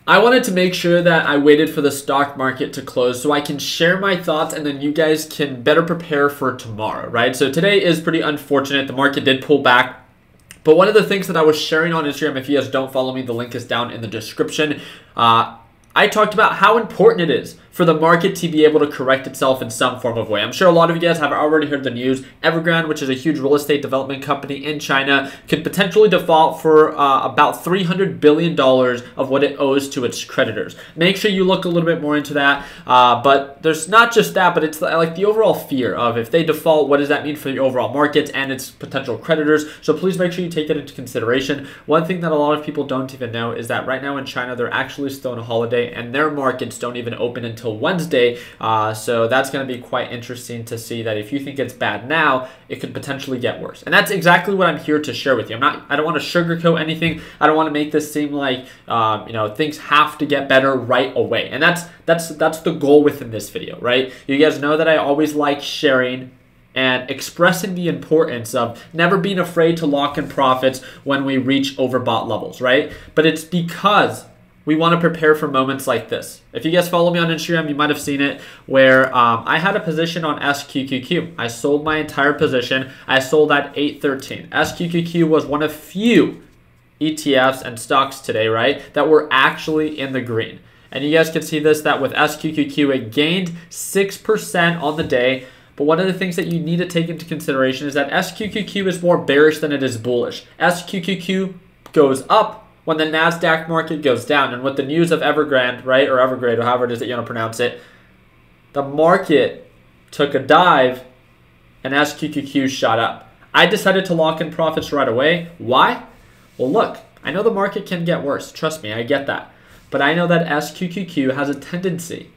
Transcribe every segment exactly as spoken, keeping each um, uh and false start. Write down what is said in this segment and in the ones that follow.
I wanted to make sure that I waited for the stock market to close so I can share my thoughts and then you guys can better prepare for tomorrow, right? So today is pretty unfortunate. The market did pull back. But one of the things that I was sharing on Instagram, if you guys don't follow me, the link is down in the description. Uh, I talked about how important it is for the market to be able to correct itself in some form of way. I'm sure a lot of you guys have already heard the news. Evergrande, which is a huge real estate development company in China, could potentially default for uh, about three hundred billion dollars of what it owes to its creditors. Make sure you look a little bit more into that. Uh, but there's not just that, but it's like the overall fear of if they default, what does that mean for the overall market and its potential creditors? So please make sure you take that into consideration. One thing that a lot of people don't even know is that right now in China, they're actually still on a holiday and their markets don't even open until Wednesday, uh, so that's going to be quite interesting to see that if you think it's bad now, it could potentially get worse. And that's exactly what I'm here to share with you. I'm not, I don't want to sugarcoat anything. I don't want to make this seem like um, you know, things have to get better right away. And that's that's that's the goal within this video, right? You guys know that I always like sharing and expressing the importance of never being afraid to lock in profits when we reach overbought levels, right? But it's because we want to prepare for moments like this. If you guys follow me on Instagram, you might have seen it where um, I had a position on S Q Q Q. I sold my entire position. I sold at eight thirteen. S Q Q Q was one of few E T Fs and stocks today, right, that were actually in the green. And you guys can see this, that with S Q Q Q, it gained six percent on the day. But one of the things that you need to take into consideration is that S Q Q Q is more bearish than it is bullish. S Q Q Q goes up when the NASDAQ market goes down. And with the news of Evergrande, right, or Evergrande, or however it is that you want to pronounce it, the market took a dive and S Q Q Q shot up. I decided to lock in profits right away. Why? Well, look, I know the market can get worse. Trust me, I get that. But I know that S Q Q Q has a tendency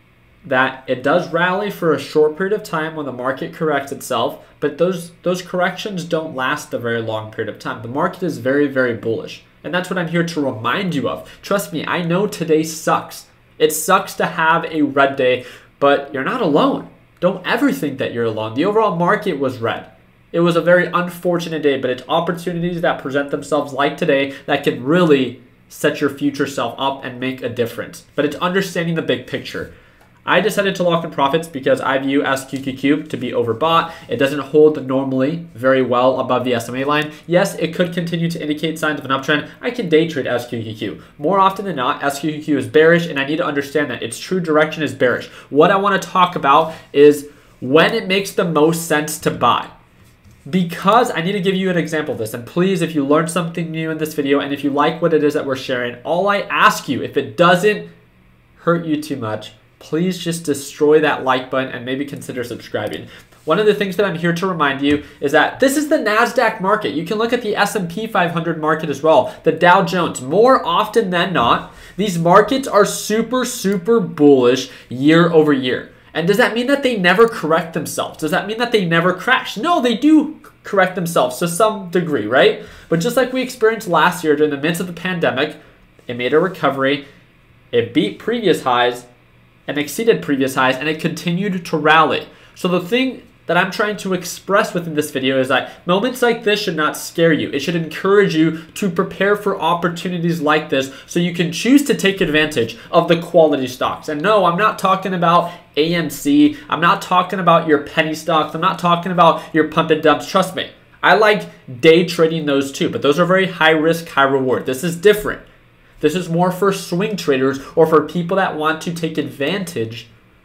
that it does rally for a short period of time when the market corrects itself, but those, those corrections don't last a very long period of time. The market is very, very bullish. And that's what I'm here to remind you of. Trust me, I know today sucks. It sucks to have a red day, but you're not alone. Don't ever think that you're alone. The overall market was red. It was a very unfortunate day, but it's opportunities that present themselves like today that can really set your future self up and make a difference. But it's understanding the big picture. I decided to lock in profits because I view S Q Q Q to be overbought. It doesn't hold normally very well above the S M A line. Yes, it could continue to indicate signs of an uptrend. I can day trade S Q Q Q. More often than not, S Q Q Q is bearish, and I need to understand that its true direction is bearish. What I want to talk about is when it makes the most sense to buy. Because I need to give you an example of this. And please, if you learned something new in this video, and if you like what it is that we're sharing, all I ask you, if it doesn't hurt you too much, please just destroy that like button and maybe consider subscribing. One of the things that I'm here to remind you is that this is the NASDAQ market. You can look at the S and P five hundred market as well, the Dow Jones. More often than not, these markets are super, super bullish year over year. And does that mean that they never correct themselves? Does that mean that they never crash? No, they do correct themselves to some degree, right? But just like we experienced last year during the midst of the pandemic, it made a recovery, it beat previous highs, and exceeded previous highs, and it continued to rally. So the thing that I'm trying to express within this video is that moments like this should not scare you. It should encourage you to prepare for opportunities like this so you can choose to take advantage of the quality stocks. And no, I'm not talking about A M C. I'm not talking about your penny stocks. I'm not talking about your pump and dumps. Trust me, I like day trading those too, but those are very high risk, high reward. This is different. This is more for swing traders or for people that want to take advantage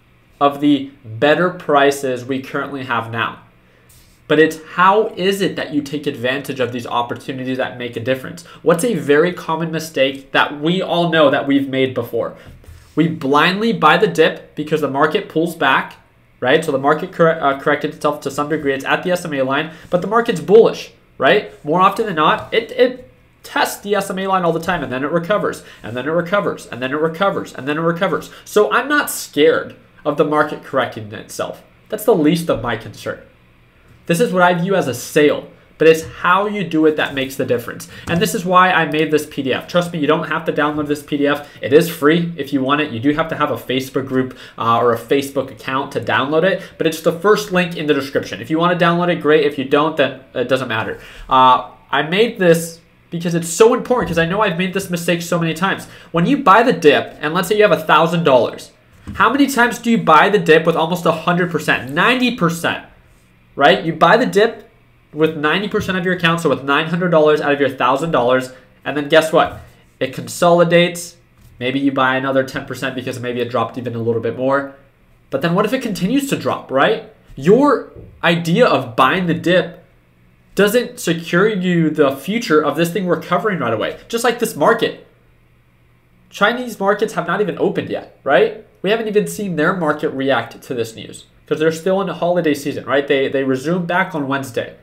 of the better prices we currently have now. But it's how is it that you take advantage of these opportunities that make a difference? What's a very common mistake that we all know that we've made before? We blindly buy the dip because the market pulls back, right? So the market cor uh, corrected itself to some degree. It's at the S M A line, but the market's bullish, right? More often than not, it, it tests the S M A line all the time, and then it recovers, and then it recovers, and then it recovers, and then it recovers. So I'm not scared of the market correcting itself. That's the least of my concern. This is what I view as a sale, but it's how you do it that makes the difference. And this is why I made this P D F. Trust me, you don't have to download this P D F. It is free if you want it. You do have to have a Facebook group uh, or a Facebook account to download it, but it's the first link in the description. If you want to download it, great. If you don't, then it doesn't matter. Uh, I made this because it's so important, because I know I've made this mistake so many times. When you buy the dip, and let's say you have one thousand dollars, how many times do you buy the dip with almost one hundred percent, ninety percent, right? You buy the dip with ninety percent of your account, so with nine hundred dollars out of your one thousand dollars, and then guess what? It consolidates. Maybe you buy another ten percent because maybe it dropped even a little bit more. But then what if it continues to drop, right? Your idea of buying the dip doesn't secure you the future of this thing recovering right away. Just like this market. Chinese markets have not even opened yet, right? We haven't even seen their market react to this news because they're still in the holiday season, right? They, they resume back on Wednesday.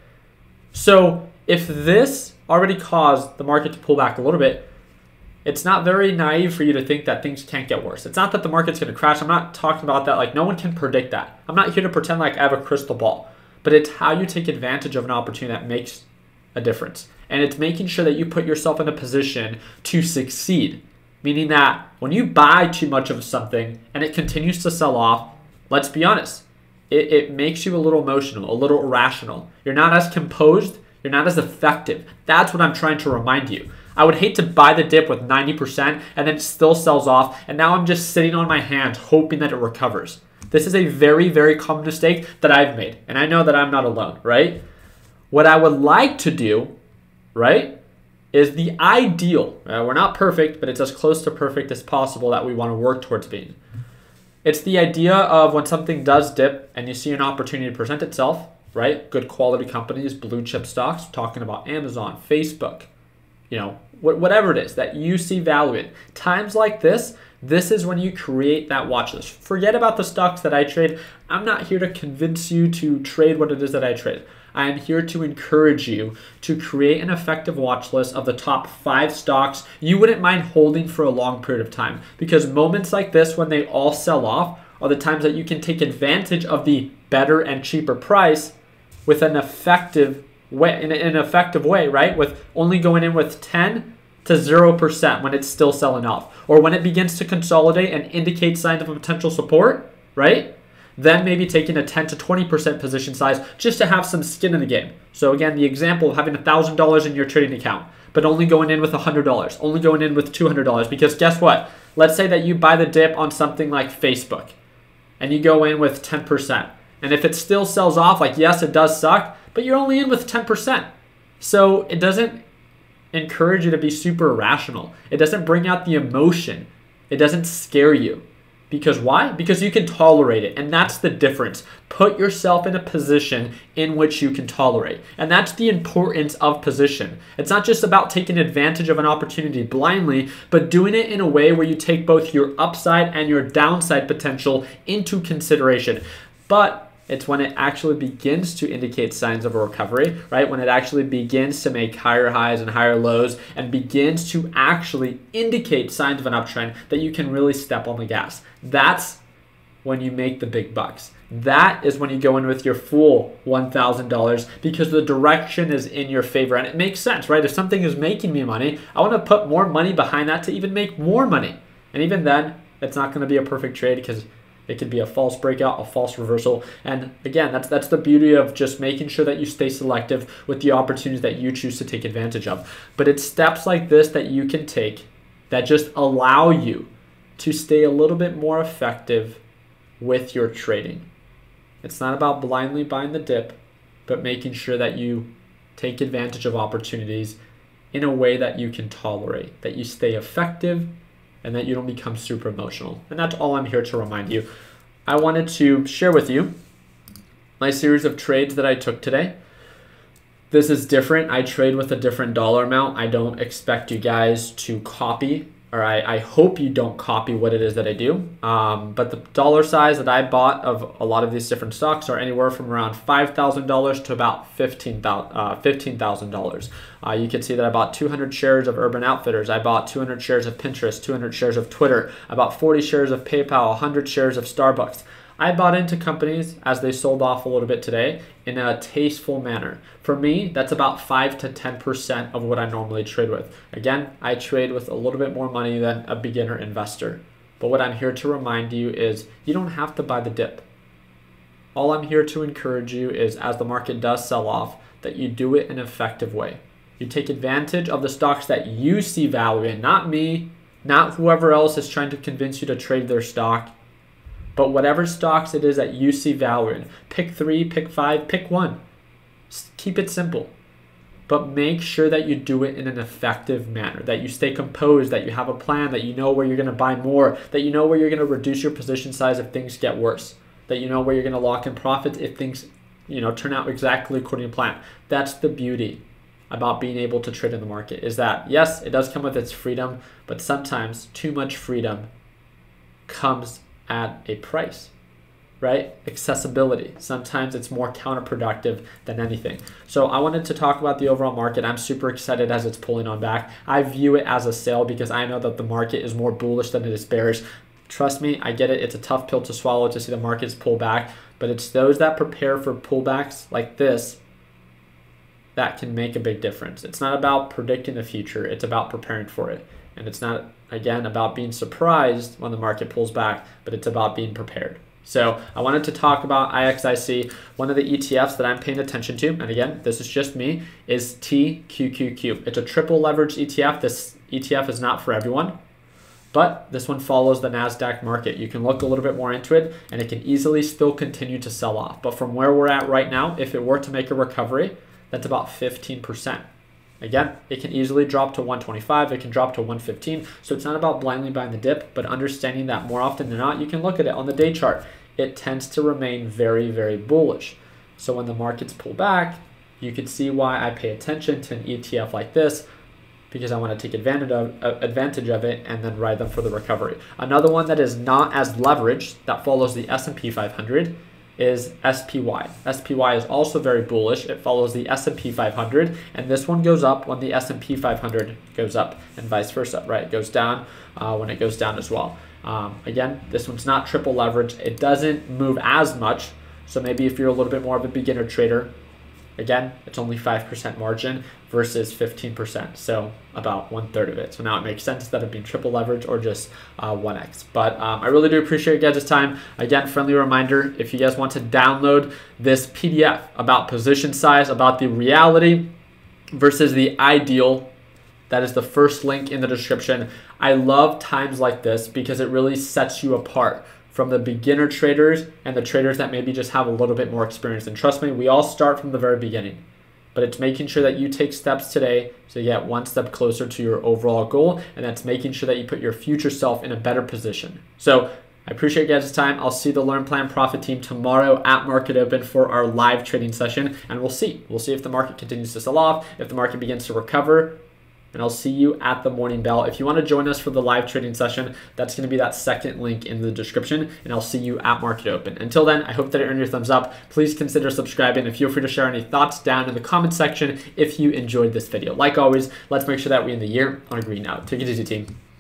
So if this already caused the market to pull back a little bit, it's not very naive for you to think that things can't get worse. It's not that the market's going to crash. I'm not talking about that. Like, no one can predict that. I'm not here to pretend like I have a crystal ball. But it's how you take advantage of an opportunity that makes a difference. And it's making sure that you put yourself in a position to succeed. Meaning that when you buy too much of something and it continues to sell off, let's be honest, it, it makes you a little emotional, a little irrational. You're not as composed. You're not as effective. That's what I'm trying to remind you. I would hate to buy the dip with ninety percent and then it still sells off, and now I'm just sitting on my hands hoping that it recovers. This is a very, very common mistake that I've made, and I know that I'm not alone, right? What I would like to do, right, is the ideal. Uh, we're not perfect, but it's as close to perfect as possible that we want to work towards being. It's the idea of when something does dip and you see an opportunity to present itself, right? Good quality companies, blue chip stocks, talking about Amazon, Facebook, you know, whatever it is that you see value in. Times like this, this is when you create that watch list. Forget about the stocks that I trade. I'm not here to convince you to trade what it is that I trade. I am here to encourage you to create an effective watch list of the top five stocks you wouldn't mind holding for a long period of time. Because moments like this, when they all sell off, are the times that you can take advantage of the better and cheaper price with an effective way, in an effective way, right? With only going in with ten to zero percent when it's still selling off. Or when it begins to consolidate and indicate signs of a potential support, right? Then maybe taking a ten to twenty percent position size just to have some skin in the game. So again, the example of having one thousand dollars in your trading account, but only going in with one hundred dollars, only going in with two hundred dollars. Because guess what? Let's say that you buy the dip on something like Facebook and you go in with ten percent. And if it still sells off, like yes, it does suck, but you're only in with ten percent. So it doesn't encourage you to be super irrational. It doesn't bring out the emotion. It doesn't scare you. Because why? Because you can tolerate it. And that's the difference. Put yourself in a position in which you can tolerate. And that's the importance of position. It's not just about taking advantage of an opportunity blindly, but doing it in a way where you take both your upside and your downside potential into consideration. But it's when it actually begins to indicate signs of a recovery, right? When it actually begins to make higher highs and higher lows and begins to actually indicate signs of an uptrend that you can really step on the gas. That's when you make the big bucks. That is when you go in with your full one thousand dollars because the direction is in your favor. And it makes sense, right? If something is making me money, I want to put more money behind that to even make more money. And even then, it's not going to be a perfect trade because it could be a false breakout, a false reversal. And again, that's that's the beauty of just making sure that you stay selective with the opportunities that you choose to take advantage of. But it's steps like this that you can take that just allow you to stay a little bit more effective with your trading. It's not about blindly buying the dip, but making sure that you take advantage of opportunities in a way that you can tolerate, that you stay effective, and that you don't become super emotional. And that's all I'm here to remind you. I wanted to share with you my series of trades that I took today. This is different. I trade with a different dollar amount. I don't expect you guys to copy, or I, I hope you don't copy what it is that I do. Um, but the dollar size that I bought of a lot of these different stocks are anywhere from around five thousand dollars to about fifteen thousand dollars. Uh, you can see that I bought two hundred shares of Urban Outfitters. I bought two hundred shares of Pinterest, two hundred shares of Twitter. I bought forty shares of PayPal, one hundred shares of Starbucks. I bought into companies as they sold off a little bit today in a tasteful manner. For me, that's about five to ten percent of what I normally trade with. Again, I trade with a little bit more money than a beginner investor. But what I'm here to remind you is you don't have to buy the dip. All I'm here to encourage you is as the market does sell off, that you do it in an effective way. You take advantage of the stocks that you see value in, not me, not whoever else is trying to convince you to trade their stock, but whatever stocks it is that you see value in. Pick three, pick five, pick one. Just keep it simple. But make sure that you do it in an effective manner, that you stay composed, that you have a plan, that you know where you're going to buy more, that you know where you're going to reduce your position size if things get worse, that you know where you're going to lock in profits if things, you know, turn out exactly according to plan. That's the beauty about being able to trade in the market, is that yes, it does come with its freedom, but sometimes too much freedom comes at a price, right? Accessibility. Sometimes it's more counterproductive than anything. So I wanted to talk about the overall market. I'm super excited as it's pulling on back. I view it as a sell because I know that the market is more bullish than it is bearish. Trust me, I get it. It's a tough pill to swallow to see the markets pull back, but it's those that prepare for pullbacks like this that can make a big difference. It's not about predicting the future. It's about preparing for it. And it's not, again, about being surprised when the market pulls back, but it's about being prepared. So I wanted to talk about I X I C. One of the E T Fs that I'm paying attention to, and again, this is just me, is T Q Q Q. It's a triple leverage E T F. This E T F is not for everyone, but this one follows the NASDAQ market. You can look a little bit more into it, and it can easily still continue to sell off. But from where we're at right now, if it were to make a recovery, that's about fifteen percent. Again, it can easily drop to one twenty-five, it can drop to one fifteen, so it's not about blindly buying the dip, but understanding that more often than not, you can look at it on the day chart. It tends to remain very, very bullish. So when the markets pull back, you can see why I pay attention to an E T F like this, because I want to take advantage of, uh, advantage of it and then ride them for the recovery. Another one that is not as leveraged, that follows the S and P five hundred, is S P Y. S P Y is also very bullish. It follows the S and P five hundred, and this one goes up when the S and P five hundred goes up, and vice versa, right? It goes down uh, when it goes down as well. Um, again, this one's not triple leverage. It doesn't move as much, so maybe if you're a little bit more of a beginner trader, again, it's only five percent margin versus fifteen percent, so about one third of it. So now it makes sense instead of being triple leverage or just uh, one X. But um, I really do appreciate you guys' time. Again, friendly reminder, if you guys want to download this P D F about position size, about the reality versus the ideal, that is the first link in the description. I love times like this because it really sets you apart from the beginner traders and the traders that maybe just have a little bit more experience. And trust me, we all start from the very beginning, but it's making sure that you take steps today to get one step closer to your overall goal, and that's making sure that you put your future self in a better position. So I appreciate you guys' time. I'll see the Learn Plan Profit team tomorrow at Market Open for our live trading session, and we'll see. We'll see if the market continues to sell off, if the market begins to recover, and I'll see you at the morning bell. If you want to join us for the live trading session, that's going to be that second link in the description, and I'll see you at Market Open. Until then, I hope that it earned your thumbs up. Please consider subscribing, and feel free to share any thoughts down in the comment section if you enjoyed this video. Like always, let's make sure that we end the year on a green note. Take it easy, team.